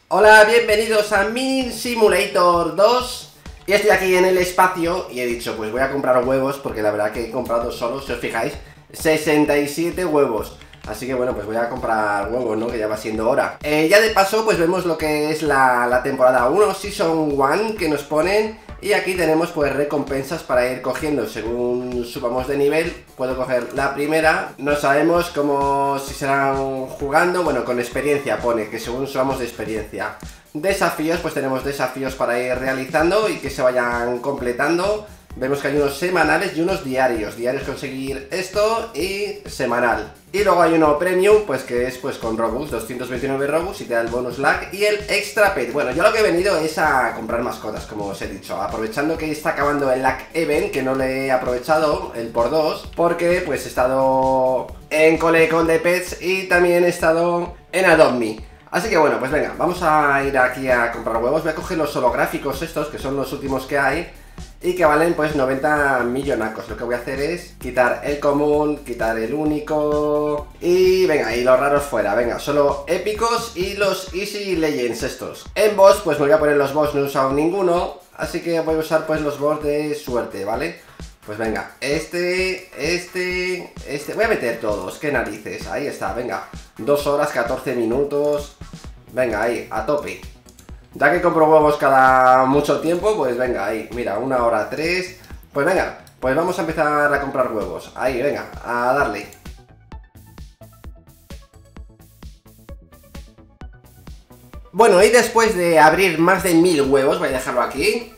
Hola, bienvenidos a Mini Simulator 2. Y estoy aquí en el espacio y he dicho, pues voy a comprar huevos, porque la verdad que he comprado solo, si os fijáis, 67 huevos. Así que bueno, pues voy a comprar huevos, ¿no? Que ya va siendo hora. Ya de paso, pues vemos lo que es la temporada 1, Season 1, que nos ponen. Y aquí tenemos pues recompensas para ir cogiendo según subamos de nivel. Puedo coger la primera. No sabemos cómo si serán jugando. Bueno, con experiencia pone que según subamos de experiencia. Desafíos, pues tenemos desafíos para ir realizando y que se vayan completando. Vemos que hay unos semanales y unos diarios. Diarios conseguir esto y semanal. Y luego hay uno premium, pues que es pues con Robux, 229 Robux y te da el bonus lag y el extra pet. Bueno, yo lo que he venido es a comprar mascotas, como os he dicho. Aprovechando que está acabando el lag event, que no le he aprovechado, el por 2, porque pues he estado en cole con The Pets y también he estado en Adopt Me. Así que bueno, pues venga, vamos a ir aquí a comprar huevos. Voy a coger los holográficos estos, que son los últimos que hay y que valen pues 90 millonacos. Lo que voy a hacer es quitar el común, quitar el único y venga, y los raros fuera. Venga, solo épicos y los Easy Legends estos. En boss pues me voy a poner los boss, no he usado ninguno, así que voy a usar pues los boss de suerte, ¿vale? Pues venga, este, voy a meter todos, qué narices, ahí está, venga. 2 horas, 14 minutos, venga, ahí, a tope. Ya que compro huevos cada mucho tiempo, pues venga, ahí, mira, 1 hora 3. Pues venga, pues vamos a empezar a comprar huevos. Ahí, venga, a darle. Bueno, y después de abrir más de 1000 huevos, voy a dejarlo aquí,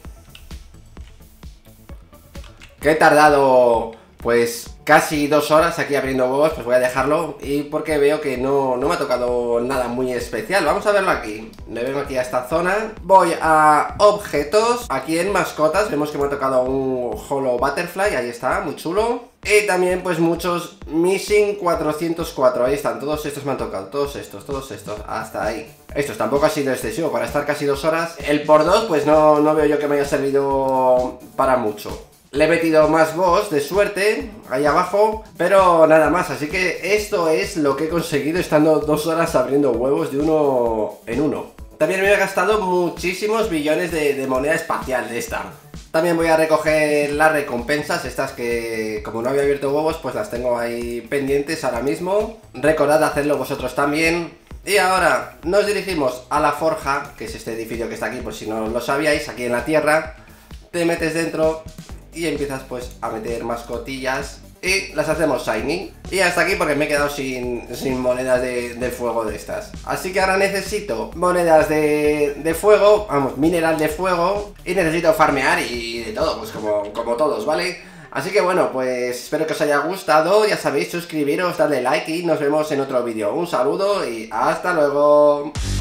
que he tardado pues casi 2 horas aquí abriendo huevos, pues voy a dejarlo. Y porque veo que no me ha tocado nada muy especial. Vamos a verlo aquí. Le vengo aquí a esta zona. Voy a objetos. Aquí en mascotas vemos que me ha tocado un Holo Butterfly. Ahí está, muy chulo. Y también pues muchos Missing 404. Ahí están, todos estos me han tocado. Todos estos, hasta ahí. Estos tampoco ha sido excesivo para estar casi 2 horas. El por 2 pues no veo yo que me haya servido para mucho. Le he metido más boss de suerte ahí abajo, pero nada más. Así que esto es lo que he conseguido estando 2 horas abriendo huevos de uno en uno. También me he gastado muchísimos billones de moneda espacial de esta. También voy a recoger las recompensas, estas que como no había abierto huevos, pues las tengo ahí pendientes ahora mismo. Recordad hacerlo vosotros también. Y ahora nos dirigimos a la forja, que es este edificio que está aquí, por si no lo sabíais, aquí en la tierra. Te metes dentro y empiezas pues a meter mascotillas y las hacemos shiny. Y hasta aquí porque me he quedado sin monedas de fuego de estas. Así que ahora necesito monedas de fuego, vamos, mineral de fuego. Y necesito farmear y de todo, pues como todos, ¿vale? Así que bueno, pues espero que os haya gustado. Ya sabéis, suscribiros, darle like y nos vemos en otro vídeo. Un saludo y hasta luego.